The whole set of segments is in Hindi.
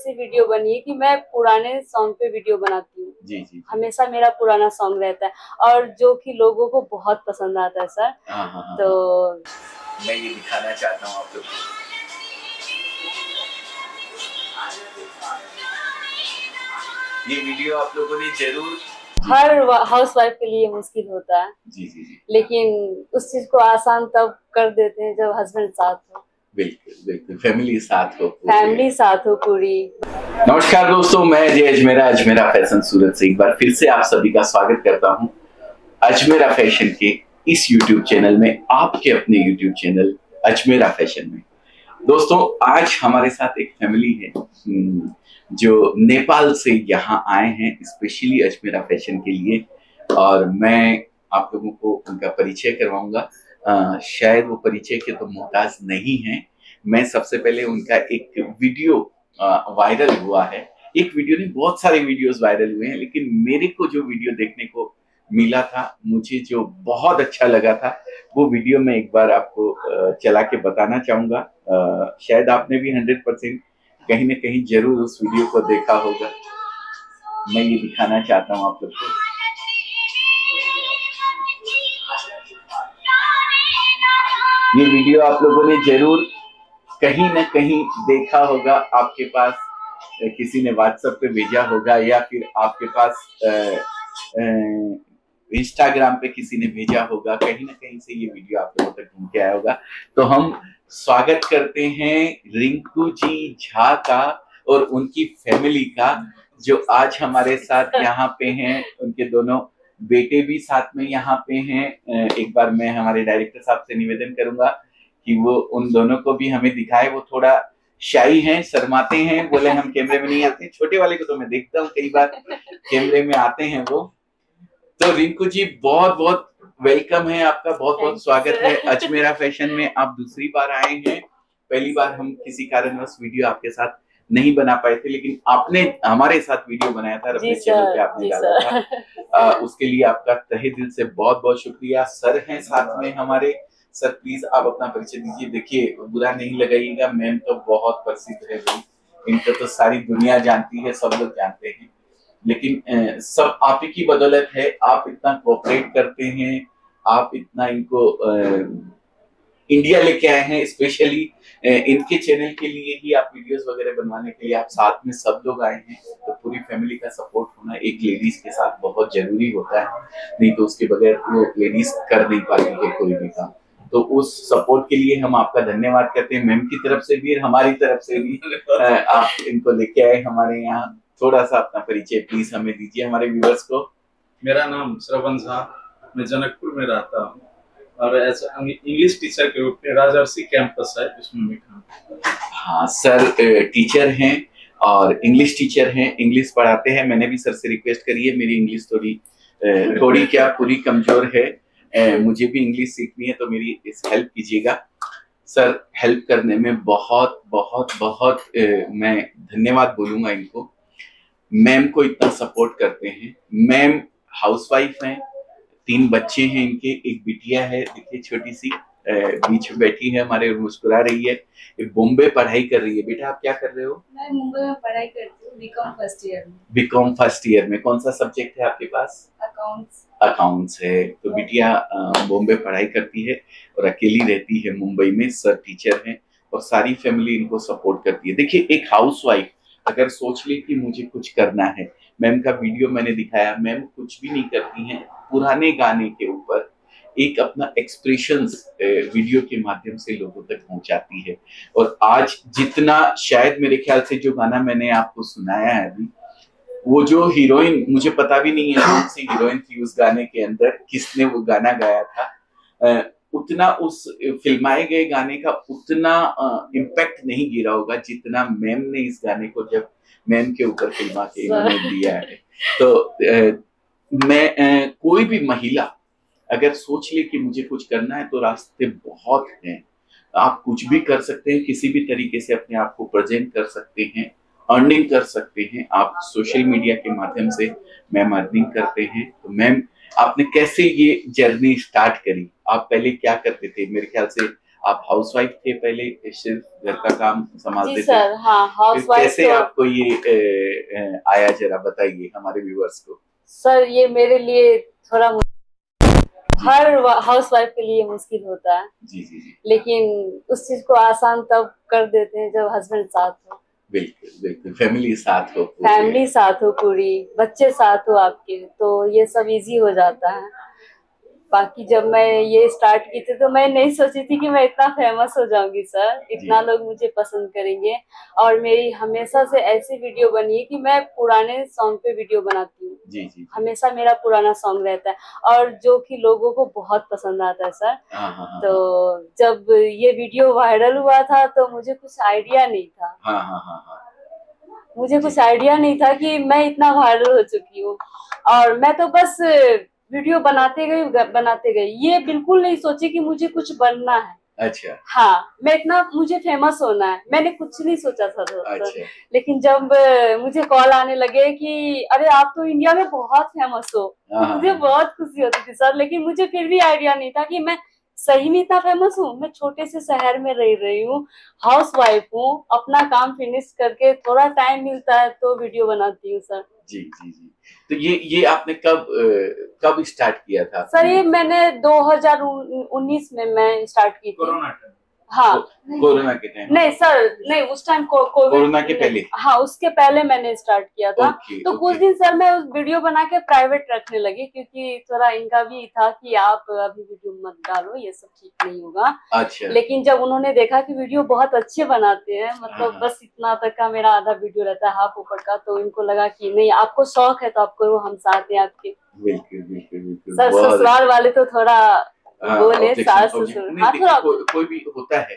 ऐसी वीडियो बनी है कि मैं पुराने सॉन्ग पे वीडियो बनाती हूँ। जी। हमेशा मेरा पुराना सॉन्ग रहता है और जो कि लोगों को बहुत पसंद आता है सर। हाँ। तो मैं ये दिखाना चाहता हूँ आप लोग को। ये वीडियो आप लोगों ने जरूर, हर हाउस वाइफ के लिए मुश्किल होता है। जी। लेकिन उस चीज को आसान तब कर देते हैं जब हस्बैंड साथ हो। बिल्कुल फैमिली साथ हो, पूरी। नमस्कार दोस्तों, मैं अजय अजमेरा फैशन सूरत से एक बार फिर से आप सभी का स्वागत करता हूं अजमेरा फैशन के इस YouTube चैनल में, आपके अपने YouTube चैनल अजमेरा फैशन में। दोस्तों, आज हमारे साथ एक फैमिली है जो नेपाल से यहाँ आए हैं स्पेशली अजमेरा फैशन के लिए, और मैं आप लोगों को उनका परिचय करवाऊंगा। शायद वो परिचय के तो मोहताज नहीं हैं। मैं सबसे पहले उनका एक वीडियो वायरल हुआ है, एक वीडियो नहीं बहुत सारे वीडियोस वायरल हुए हैं, लेकिन मेरे को जो वीडियो देखने को मिला था, मुझे जो बहुत अच्छा लगा था, वो वीडियो मैं एक बार आपको चला के बताना चाहूंगा। शायद आपने भी 100% कहीं ना कहीं जरूर उस वीडियो को देखा होगा। मैं ये दिखाना चाहता हूँ आप लोग को। ये वीडियो आप लोगों ने जरूर कहीं ना कहीं देखा होगा, आपके पास किसी ने व्हाट्सएप पे भेजा होगा या फिर आपके पास इंस्टाग्राम पे किसी ने भेजा होगा, कहीं ना कहीं से ये वीडियो आप लोगों तक घूम के आया होगा। तो हम स्वागत करते हैं रिंकू जी झा का और उनकी फैमिली का, जो आज हमारे साथ यहाँ पे हैं। उनके दोनों बेटे भी साथ में यहाँ पे हैं। एक बार मैं हमारे डायरेक्टर साहब से निवेदन करूंगा कि वो उन दोनों को भी हमें दिखाए। वो थोड़ा शाई हैं, शर्माते हैं, बोले हम कैमरे में नहीं आते। छोटे वाले को तो मैं देखता हूँ कई बार कैमरे में आते हैं वो। तो रिंकू जी, बहुत बहुत वेलकम है आपका, बहुत बहुत स्वागत है अजमेरा फैशन में। आप दूसरी बार आए हैं। पहली बार हम किसी कारणवश वीडियो आपके साथ नहीं बना पाए थे, लेकिन आपने हमारे साथ वीडियो बनाया था, अपने चैनल पे आपने डाला था। उसके लिए आपका तहे दिल से बहुत बहुत शुक्रिया। सर हैं साथ में हमारे। सर प्लीज आप अपना परिचय दीजिए। देखिए, बुरा नहीं लगाइएगा, मैम तो बहुत प्रसिद्ध है भाई, इनको तो सारी दुनिया जानती है, सब लोग जानते हैं, लेकिन सब आप ही की बदौलत है। आप इतना कोऑपरेट करते हैं, आप इतना इनको इंडिया लेके आए हैं, स्पेशली इनके चैनल के लिए ही आप वीडियोस वगैरह बनवाने के लिए आप साथ में सब लोग आए हैं। तो पूरी फैमिली का सपोर्ट होना एक लेडीज के साथ बहुत जरूरी होता है, नहीं तो उसके बगैर वो लेडीज कर नहीं पाती है कोई भी काम। तो उस सपोर्ट के लिए हम आपका धन्यवाद करते हैं, मैम की तरफ से भी और हमारी तरफ से भी। आप इनको लेके आए हमारे यहाँ। थोड़ा सा अपना परिचय प्लीज हमें दीजिए हमारे व्यूअर्स को। मेरा नाम श्रवण झा, मैं जनकपुर में रहता हूँ और एज इंग्लिश टीचर के रूप में राजर्षि कैंपस है, उसमें मैं काम करता हूँ। हाँ सर, टीचर हैं और इंग्लिश टीचर हैं, इंग्लिश पढ़ाते हैं। मैंने भी सर से रिक्वेस्ट करी है, मेरी इंग्लिश थोड़ी क्या पूरी कमजोर है, मुझे भी इंग्लिश सीखनी है, तो मेरी इस हेल्प कीजिएगा सर। हेल्प करने में बहुत बहुत बहुत मैं धन्यवाद बोलूंगा इनको। मैम को इतना सपोर्ट करते हैं। मैम हाउसवाइफ हैं, 3 बच्चे हैं इनके, एक बिटिया है, देखिए छोटी सी बीच में बैठी है हमारे और मुस्कुरा रही है। बॉम्बे पढ़ाई कर रही है। बेटा आप क्या कर रहे हो? मैं मुंबई में पढ़ाई करती हूँ, बीकॉम फर्स्ट ईयर में। बीकॉम फर्स्ट ईयर में। कौन सा सब्जेक्ट है आपके पास? अकाउंट्स है। तो बिटिया बॉम्बे पढ़ाई करती है और अकेली रहती है मुंबई में। सर टीचर हैं और सारी फैमिली इनको सपोर्ट करती है। देखिए, एक हाउसवाइफ अगर सोच ले कि मुझे कुछ करना है, मैम का वीडियो मैंने दिखाया, मैम कुछ भी नहीं करती हैं, पुराने गाने के ऊपर एक अपना एक्सप्रेशंस वीडियो के माध्यम से लोगों तक पहुंचाती है। और आज जितना, शायद मेरे ख्याल से जो गाना मैंने आपको सुनाया है अभी, वो जो हीरोइन, मुझे पता भी नहीं है कौन सी हीरोइन थी उस गाने के अंदर, किसने वो गाना गाया था, उतना उस फिल्माए गए गाने का उतना इम्पैक्ट नहीं गिरा होगा जितना मैम ने इस गाने को जब मैम के ऊपर फिल्मा के इन्होंने दिया है। तो मैं कोई भी महिला अगर सोच ले कि मुझे कुछ करना है, तो रास्ते बहुत हैं। आप कुछ भी कर सकते हैं, किसी भी तरीके से अपने आप को प्रेजेंट कर सकते हैं, अर्निंग कर सकते हैं। आप सोशल मीडिया के माध्यम से मैम अर्निंग करते हैं। तो मैम, आपने कैसे ये जर्नी स्टार्ट करी? आप पहले क्या करते थे? मेरे ख्याल से आप हाउसवाइफ थे पहले, सिर्फ घर का काम संभालते जी थे? सर, हाँ फिर हाउसवाइफ कैसे तो आपको ये आया, जरा बताइए हमारे व्यूअर्स को। सर ये मेरे लिए थोड़ा जी हर हाउसवाइफ के लिए मुश्किल होता है, जी जी जी, लेकिन उस चीज को आसान तब कर देते हैं जब हस्बैंड साथ हो, बिल्कुल बिल्कुल, फैमिली साथ हो पूरे। फैमिली साथ हो पूरी, बच्चे साथ हो आपके, तो ये सब इजी हो जाता है। बाकी जब मैं ये स्टार्ट की थी तो मैं नहीं सोची थी कि मैं इतना फेमस हो जाऊंगी सर, जी इतना लोग मुझे पसंद करेंगे। और मेरी हमेशा से ऐसी वीडियो बनी है कि मैं पुराने सॉन्ग पे वीडियो बनाती हूँ, जी जी जी, हमेशा मेरा पुराना सॉन्ग रहता है, और जो कि लोगों को बहुत पसंद आता है सर। हाँ हाँ हाँ तो जब ये वीडियो वायरल हुआ था तो मुझे कुछ आइडिया नहीं था, हाँ हाँ हाँ हाँ, मुझे जी कुछ आइडिया नहीं था कि मैं इतना वायरल हो चुकी हूँ। और मैं तो बस वीडियो बनाते गई, ये बिल्कुल नहीं सोची कि मुझे कुछ बनना है। अच्छा हाँ, मैं इतना मुझे फेमस होना है, मैंने कुछ नहीं सोचा था सर। अच्छा, लेकिन जब मुझे कॉल आने लगे कि अरे आप तो इंडिया में बहुत फेमस हो, हाँ तो हाँ मुझे हाँ, बहुत खुशी होती थी सर। लेकिन मुझे फिर भी आइडिया नहीं था कि मैं सही में इतना फेमस हूँ। मैं छोटे से शहर में रह रही हूँ, हाउस वाइफ हूँ, अपना काम फिनिश करके थोड़ा टाइम मिलता है तो वीडियो बनाती हूँ सर। जी जी जी। तो ये आपने कब स्टार्ट किया था सर अपने? ये मैंने 2019 में मैं स्टार्ट की थी। Corona time. हाँ कोरोना के टाइम? नहीं सर, नहीं उस टाइम कोविड, कोरोना के पहले? हाँ उसके पहले मैंने स्टार्ट किया था। ओके तो कुछ ओके, दिन सर मैं उस वीडियो बना के प्राइवेट रखने लगी, क्योंकि थोड़ा इनका भी था कि आप अभी वीडियो मत डालो, ये सब ठीक नहीं होगा। अच्छा, लेकिन जब उन्होंने देखा कि वीडियो बहुत अच्छे बनाते हैं, हाँ मतलब हाँ, बस इतना तक का मेरा आधा वीडियो रहता है, हाफ ऊपर का, तो इनको लगा कि नहीं आपको शौक है तो आप करो, हम साथ हैं आपके। बिल्कुल बिल्कुल बिल्कुल, सर बहुत ससुराल वाले तो थोड़ा बोले, ऑब्जेक्शन सास ससुर, ऑब्जेक्शन नहीं, हाँ देखिए थोड़ा। कोई भी होता है,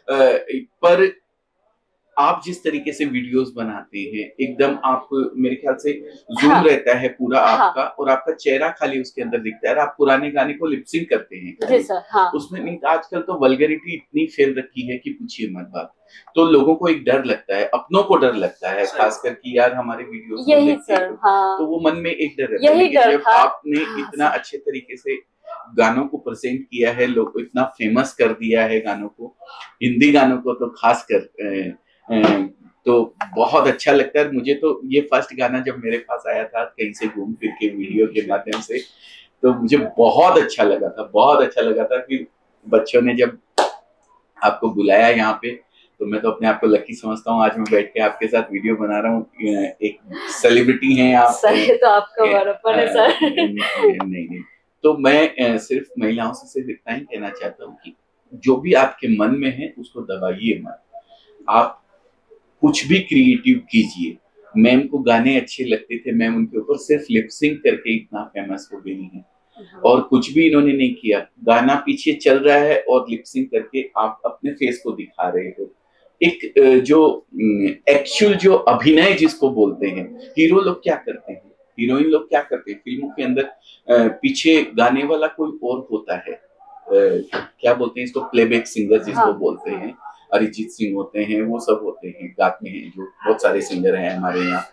पर आप जिस तरीके से वीडियोस बनाते हैं, एकदम आप, मेरे ख्याल से जूम हाँ रहता है पूरा हाँ आपका, और आपका चेहरा खाली उसके अंदर दिखता है, और आप पुराने गाने को लिपसिंग करते हैं जी खाली सर, हाँ उसमें। नहीं तो आजकल तो वल्गैरिटी इतनी फैल रखी है कि पूछिए मत बात। तो लोगों को एक डर लगता है, अपनों को डर लगता है, खासकर कि यार हमारे वीडियोस को यही देख के, सर, हाँ तो वो मन में एक डर रहता है। यही लेकिन डर जब था। आपने हाँ इतना सर, अच्छे तरीके से गानों को प्रेजेंट किया है, लोग को इतना फेमस कर दिया है गानों को, हिंदी गानों को तो खास कर, तो बहुत अच्छा लगता है मुझे। तो ये फर्स्ट गाना जब मेरे पास आया था कहीं से घूम फिर के वीडियो के माध्यम से, तो मुझे बहुत अच्छा लगा था, बहुत अच्छा लगा था कि बच्चों ने जब आपको बुलाया यहाँ पे, तो मैं तो अपने आप को लकी समझता हूँ, आज मैं बैठ के आपके साथ वीडियो बना रहा हूँ। एक सेलिब्रिटी हैं आप। सर ये तो आपका बड़प्पन है सर। नहीं नहीं, तो मैं सिर्फ महिलाओं से सिर्फ इतना ही कहना चाहता हूँ कि जो भी आपके मन में है उसको दबाइए मत, आप कुछ भी क्रिएटिव कीजिए। मैम को गाने अच्छे लगते थे, मैम उनके ऊपर सिर्फ लिपसिंग करके इतना फेमस हो गई हैं, और कुछ भी इन्होंने नहीं किया, गाना पीछे चल रहा है और लिपसिंग करके आप अपने फेस को दिखा रहे हो। एक जो एक्चुअल जो अभिनय जिसको बोलते हैं, हीरो लोग क्या करते हैं, हीरोइन लोग क्या करते हैं फिल्मों के अंदर, पीछे गाने वाला कोई और होता है, क्या बोलते हैं इसको, प्लेबैक सिंगर जिसको हाँ बोलते हैं, अरिजीत सिंह होते हैं, वो सब होते हैं, गाते हैं, जो बहुत सारे सिंगर हैं हमारे यहाँ।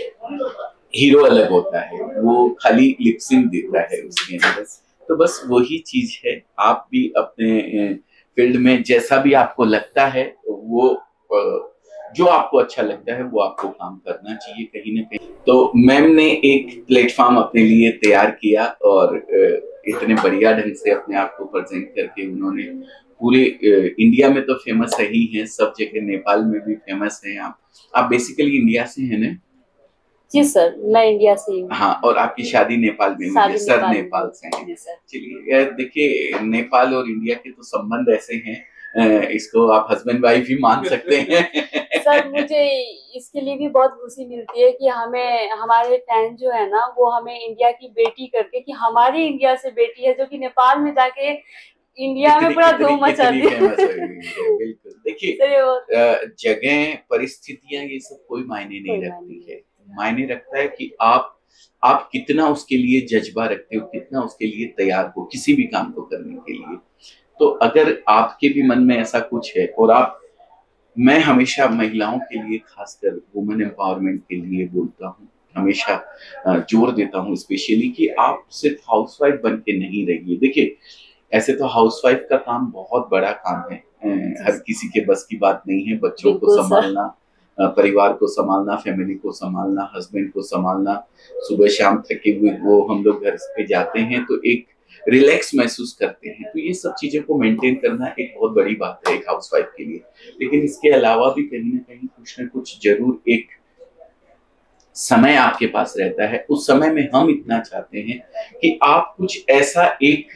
हीरो अलग होता है, वो खाली लिपसिंग देता है उसके अंदर। तो बस वही चीज है, आप भी अपने फील्ड में जैसा भी आपको लगता है वो, जो आपको अच्छा लगता है वो आपको काम करना चाहिए कहीं ना कहीं। तो मैम ने एक प्लेटफॉर्म अपने लिए तैयार किया, और इतने बढ़िया ढंग से अपने आप को प्रेजेंट करके उन्होंने पूरे इंडिया में तो फेमस है ही हैं, सब जगह, नेपाल में भी फेमस हैं। आप बेसिकली इंडिया से हैं ना? जी सर, मैं इंडिया से ही हूँ। हाँ, और आपकी शादी नेपाल में हुई है, शादी सर नेपाल से हैं। जी सर। चलिए देखिए, नेपाल और इंडिया के तो संबंध ऐसे हैं, इसको आप हस्बैंड वाइफ ही मान सकते हैं। सर मुझे इसके लिए भी बहुत खुशी मिलती है कि हमें, हमारे फैन जो है ना, वो हमें इंडिया की बेटी करके, कि हमारी इंडिया से बेटी है जो कि नेपाल में जाके इंडिया में पूरा धूम मचा दी। फेमस हो गई है। बिल्कुल, देखिए जगह, परिस्थितियां, ये सब कोई मायने नहीं रखती है। मायने रखता है कि आप कितना उसके लिए जज्बा रखते हो, कितना उसके लिए तैयार हो किसी भी काम को करने के लिए। तो अगर आपके भी मन में ऐसा कुछ है, और आप, मैं हमेशा महिलाओं के लिए, खासकर वुमेन एम्पावरमेंट के लिए बोलता हूँ, हमेशा जोर देता हूँ स्पेशली, कि आप सिर्फ हाउसवाइफ बन के नहीं रहिए। देखिए ऐसे तो हाउसवाइफ का काम बहुत बड़ा काम है, हर किसी के बस की बात नहीं है। बच्चों को संभालना, परिवार को संभालना, फैमिली को संभालना, हस्बैंड को संभालना, सुबह शाम थके हुए वो हम लोग घर पे जाते हैं तो एक रिलैक्स महसूस करते हैं। तो ये सब चीजों को मेंटेन करना एक बहुत बड़ी बात है एक हाउसवाइफ के लिए। लेकिन इसके अलावा भी कहीं ना कहीं कुछ ना कुछ जरूर एक समय आपके पास रहता है। उस समय में हम इतना चाहते हैं कि आप कुछ ऐसा एक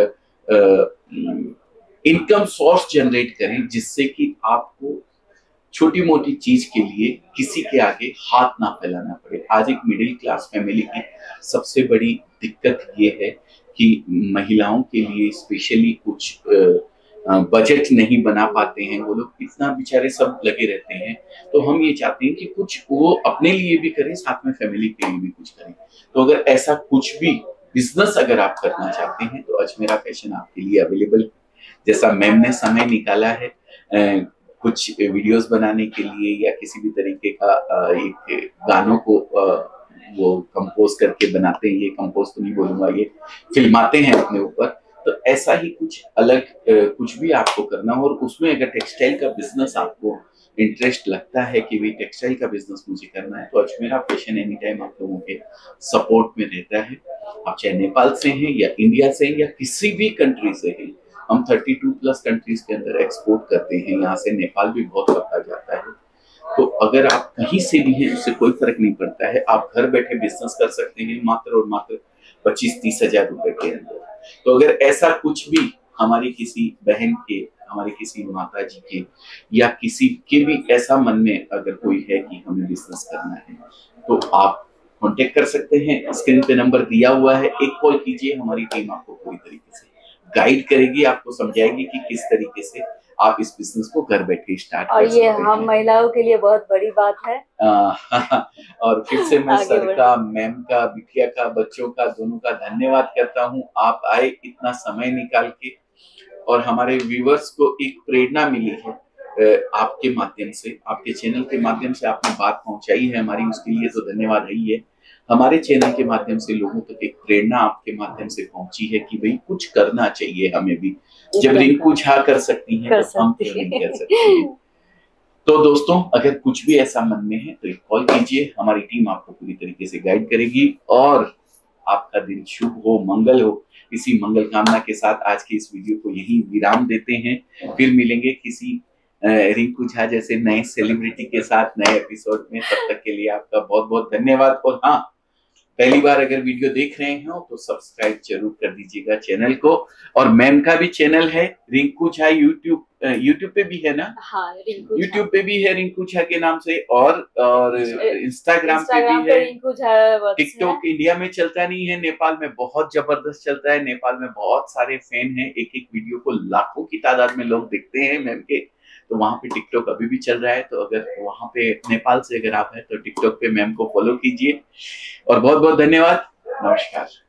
इनकम सोर्स जनरेट करें जिससे कि आपको छोटी मोटी चीज के लिए किसी के आगे हाथ ना फैलाना पड़े। आज एक मिडिल क्लास फैमिली की सबसे बड़ी दिक्कत ये है कि महिलाओं के लिए स्पेशली कुछ बजट नहीं बना पाते हैं। वो लोग इतना बेचारे सब लगे रहते हैं। तो हम ये चाहते हैं कि कुछ वो अपने लिए भी करें, साथ में फैमिली के लिए भी कुछ करें। तो अगर ऐसा कुछ भी बिजनेस अगर आप करना चाहते हैं तो अजमेरा फैशन आपके लिए अवेलेबल है। जैसा मैम ने समय निकाला है कुछ वीडियोस बनाने के लिए या किसी भी तरीके का एक गानों को वो कंपोज करके बनाते हैं, ये कंपोज तो नहीं बोलूंगा, ये फिल्माते हैं अपने ऊपर। तो ऐसा ही कुछ अलग कुछ भी आपको करना हो और उसमें अगर टेक्सटाइल का बिजनेस आपको इंटरेस्ट लगता है कि भाई टेक्सटाइल का बिजनेस मुझे करना है, तो अजमेरा फैशन एनी टाइम आप लोगों के सपोर्ट में रहता है। आप चाहे नेपाल से हैं या इंडिया से हैं या किसी भी कंट्री से हैं, हम 32+ कंट्रीज के अंदर एक्सपोर्ट करते हैं। यहाँ से नेपाल भी बहुत कपड़ा जाता है। तो अगर आप कहीं से भी हैं उससे कोई फर्क नहीं पड़ता है, आप घर बैठे बिजनेस कर सकते हैं मात्र और मात्र 25-30 हजार रुपए के अंदर। तो अगर ऐसा कुछ भी हमारी किसी बहन के, हमारी किसी माता जी के या किसी के भी ऐसा मन में अगर कोई है कि हमें बिजनेस करना है तो आप कांटेक्ट कर सकते हैं। स्क्रीन पे नंबर दिया हुआ है, एक कॉल कीजिए, हमारी टीम आपको पूरी तरीके से गाइड करेगी, आपको समझाएगी कि किस तरीके से आप इस बिजनेस को घर बैठे स्टार्ट कर सकते हैं। और ये हम महिलाओं के लिए बहुत बड़ी बात है। और फिर से मैं सर का, मैम का, बिटिया का, बच्चों का, दोनों का धन्यवाद करता हूँ। आप आए इतना समय निकाल के और हमारे व्यूअर्स को एक प्रेरणा मिली है आपके माध्यम से, आपके चैनल के माध्यम से आपने बात पहुंचाई है हमारी, उसके लिए तो धन्यवाद है ही है। हमारे चैनल के माध्यम से लोगों तक एक प्रेरणा आपके माध्यम से पहुंची है कि भाई कुछ करना चाहिए हमें भी। जब रिंकू झा कर सकती हैं तो हम क्यों नहीं कर सकते हैं। तो दोस्तों अगर कुछ भी ऐसा मन में है तो एक कॉल कीजिए, हमारी टीम आपको पूरी तरीके से गाइड करेगी और आपका दिन शुभ हो, मंगल हो। इसी मंगल कामना के साथ आज की इस वीडियो को यही विराम देते हैं। फिर मिलेंगे किसी रिंकू झा जैसे नए सेलिब्रिटी के साथ नए एपिसोड में। तब तक के लिए आपका बहुत बहुत धन्यवाद। और हाँ, पहली बार अगर वीडियो देख रहे हो तो सब्सक्राइब जरूर कर दीजिएगा चैनल को। और मैम का भी चैनल है रिंकू झा, यूट्यूब पे भी है ना? हाँ, यूट्यूब पे भी है रिंकू झा के नाम से, और इंस्टाग्राम पे भी है रिंकू झा। टिकटॉक इंडिया में चलता नहीं है, नेपाल में बहुत जबरदस्त चलता है। नेपाल में बहुत सारे फैन हैं, एक एक वीडियो को लाखों की तादाद में लोग देखते हैं मैम के। तो वहां पे टिकटॉक अभी भी चल रहा है। तो अगर वहां पे नेपाल से अगर आप हैं तो टिकटॉक पे मैम को फॉलो कीजिए। और बहुत बहुत धन्यवाद, नमस्कार।